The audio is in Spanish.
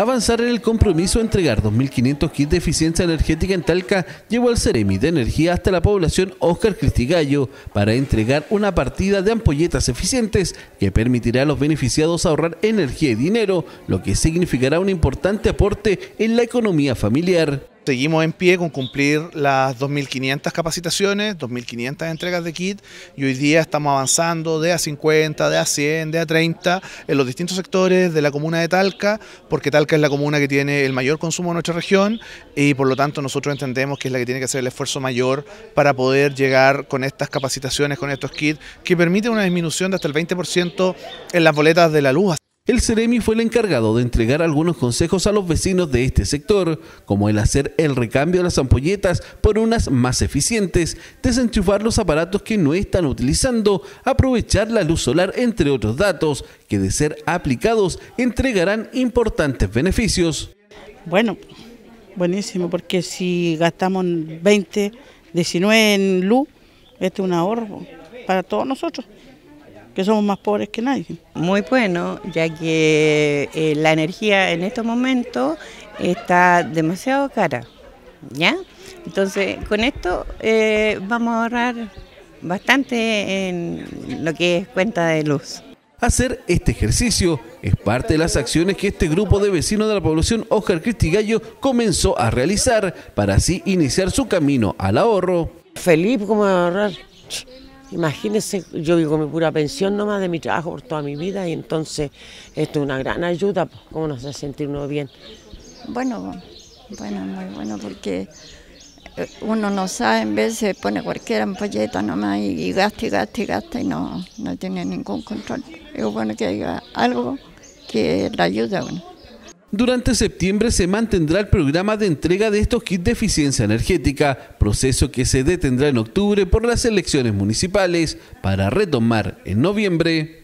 Avanzar en el compromiso de entregar 2.500 kits de eficiencia energética en Talca llevó al Ceremi de Energía hasta la población Óscar Cristigallo para entregar una partida de ampolletas eficientes que permitirá a los beneficiados ahorrar energía y dinero, lo que significará un importante aporte en la economía familiar. Seguimos en pie con cumplir las 2.500 capacitaciones, 2.500 entregas de kit y hoy día estamos avanzando de a 50, de a 100, de a 30 en los distintos sectores de la comuna de Talca, porque Talca es la comuna que tiene el mayor consumo en nuestra región y por lo tanto nosotros entendemos que es la que tiene que hacer el esfuerzo mayor para poder llegar con estas capacitaciones, con estos kits que permiten una disminución de hasta el 20% en las boletas de la luz. El Ceremi fue el encargado de entregar algunos consejos a los vecinos de este sector, como el hacer el recambio de las ampolletas por unas más eficientes, desenchufar los aparatos que no están utilizando, aprovechar la luz solar, entre otros datos, que de ser aplicados entregarán importantes beneficios. Bueno, buenísimo, porque si gastamos 20, 19 en luz, este es un ahorro para todos nosotros, que somos más pobres que nadie. Muy bueno, ya que la energía en estos momentos está demasiado cara, ¿ya? Entonces, con esto vamos a ahorrar bastante en lo que es cuenta de luz. Hacer este ejercicio es parte de las acciones que este grupo de vecinos de la población Óscar Cristigallo comenzó a realizar para así iniciar su camino al ahorro. Feliz como ahorrar. Imagínense, yo vivo con mi pura pensión nomás de mi trabajo por toda mi vida y entonces esto es una gran ayuda, ¿cómo nos hace sentir uno bien? Bueno, muy bueno porque uno no sabe, en vez se pone cualquier ampolleta nomás y gasta y no tiene ningún control. Es bueno que haya algo que le ayude a uno. Durante septiembre se mantendrá el programa de entrega de estos kits de eficiencia energética, proceso que se detendrá en octubre por las elecciones municipales, para retomar en noviembre.